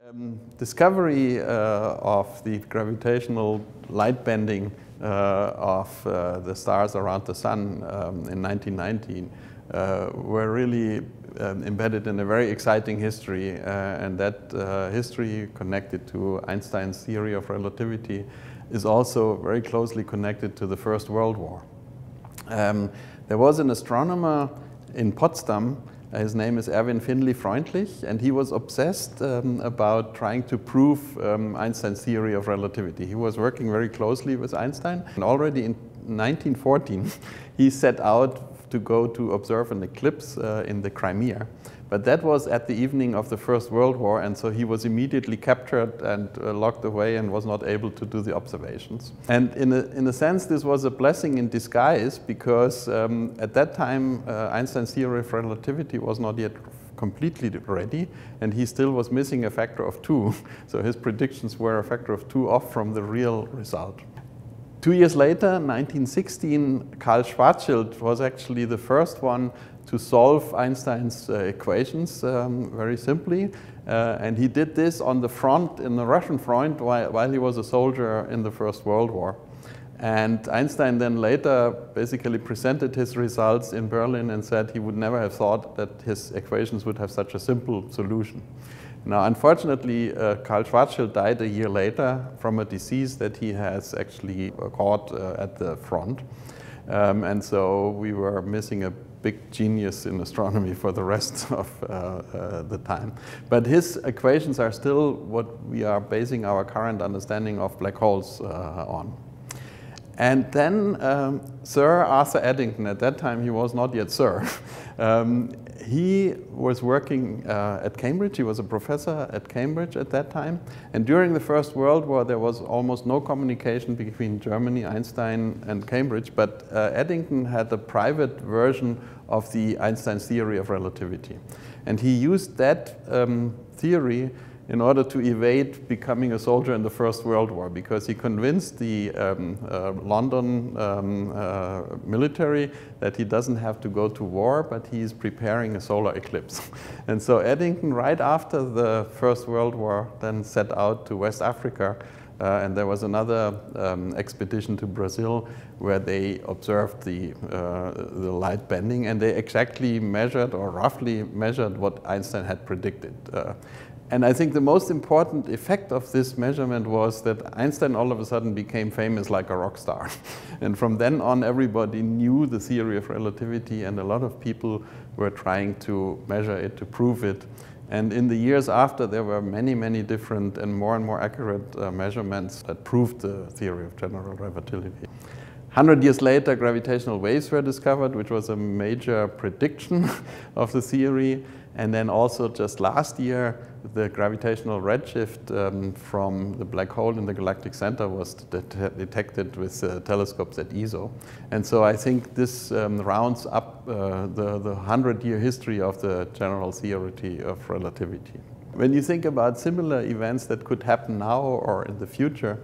Discovery of the gravitational light bending of the stars around the Sun in 1919 were really embedded in a very exciting history, and that history connected to Einstein's theory of relativity is also very closely connected to the First World War. There was an astronomer in Potsdam. His name is Finlay-Freundlich, and he was obsessed about trying to prove Einstein's theory of relativity. He was working very closely with Einstein, and already in 1914 he set out to go to observe an eclipse in the Crimea. But that was at the evening of the First World War, and so he was immediately captured and locked away and was not able to do the observations. And in a sense, this was a blessing in disguise, because at that time Einstein's theory of relativity was not yet completely ready, and he still was missing a factor of 2. So his predictions were a factor of 2 off from the real result. 2 years later, 1916, Karl Schwarzschild was actually the first one to solve Einstein's equations very simply. And he did this on the front, in the Russian front, while he was a soldier in the First World War. And Einstein then later basically presented his results in Berlin and said he would never have thought that his equations would have such a simple solution. Now, unfortunately, Karl Schwarzschild died a year later from a disease that he has actually caught at the front. And so we were missing a big genius in astronomy for the rest of the time. But his equations are still what we are basing our current understanding of black holes on. And then Sir Arthur Eddington, at that time he was not yet Sir, he was working at Cambridge. He was a professor at Cambridge at that time. And during the First World War, there was almost no communication between Germany, Einstein, and Cambridge. But Eddington had a private version of the Einstein's theory of relativity. And he used that theory in order to evade becoming a soldier in the First World War, because he convinced the London military that he doesn't have to go to war, but he is preparing a solar eclipse. And so Eddington, right after the First World War, then set out to West Africa, and there was another expedition to Brazil where they observed the light bending, and they exactly measured, or roughly measured, what Einstein had predicted. And I think the most important effect of this measurement was that Einstein all of a sudden became famous like a rock star. And from then on, everybody knew the theory of relativity, and a lot of people were trying to measure it, to prove it. And in the years after, there were many, many different and more accurate measurements that proved the theory of general relativity. 100 years later, gravitational waves were discovered, which was a major prediction of the theory. And then also just last year, the gravitational redshift from the black hole in the galactic center was detected with telescopes at ESA. And so I think this rounds up the 100-year history of the general theory of relativity. When you think about similar events that could happen now or in the future,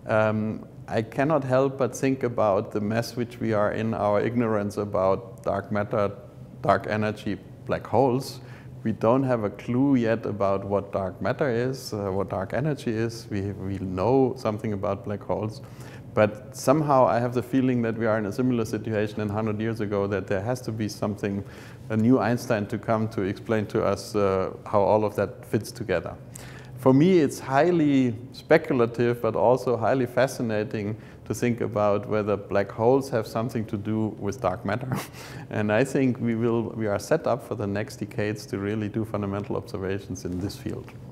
I cannot help but think about the mess which we are in, our ignorance about dark matter, dark energy, black holes. We don't have a clue yet about what dark matter is, what dark energy is. We know something about black holes. But somehow I have the feeling that we are in a similar situation than 100 years ago, that there has to be something, a new Einstein to come to explain to us how all of that fits together. For me, it's highly speculative, but also highly fascinating to think about whether black holes have something to do with dark matter. And I think we are set up for the next decades to really do fundamental observations in this field.